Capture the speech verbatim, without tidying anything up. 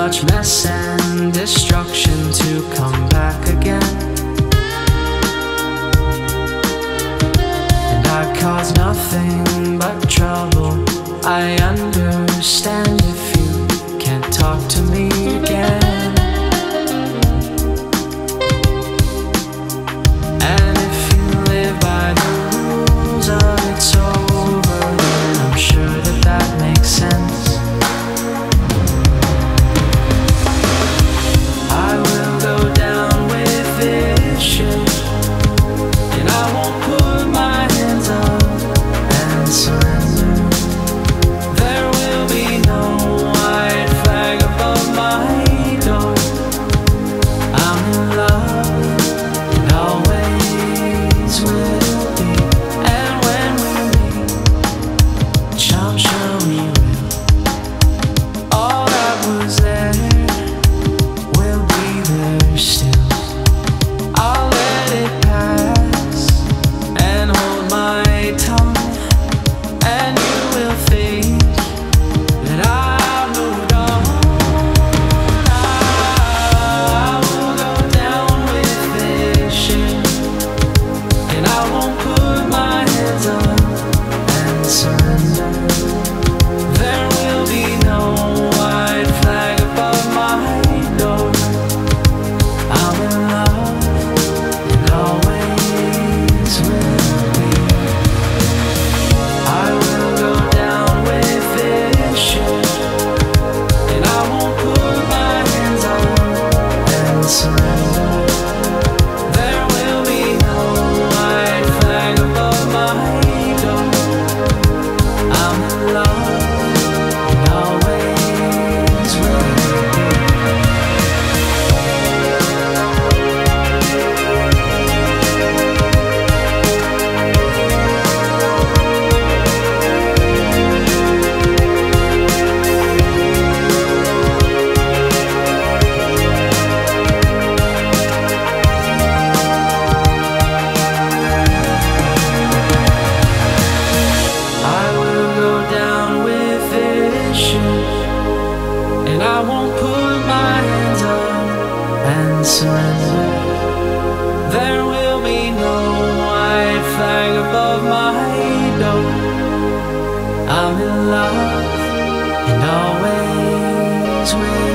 much mess and destruction to come back again. And I cause nothing but trouble. I understand if you can't talk to me again. And if you live by the rules of it's over, then I'm sure that that makes sense. I will go down with issues, and I won't put my hands up and surrender. There will be no white flag above my door. I'm in love and always will be. And when we meet, I'm sure we will. All that was there will be there still. I'll let it pass and hold my tongue, and you will think that I moved on. I will go down with this shit, and I won't put my hands up and surrender. There will be no white flag above my door. I'm in love and always will be. I will go down with this shit, and I won't put my hands up and surrender. There will be no white flag above my door. I'm in love and always will be. I will go down with issues, and I won't put my hands up and surrender. There will be no white flag above my door. I'm in love and always will.